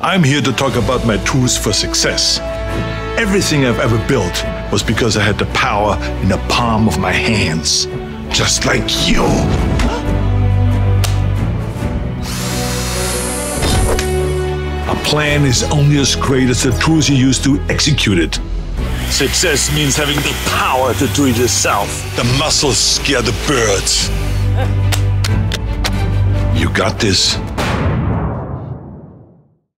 I'm here to talk about my tools for success. Everything I've ever built was because I had the power in the palm of my hands, just like you. A plan is only as great as the tools you use to execute it. Success means having the power to do it yourself. The muscles scare the birds. You got this.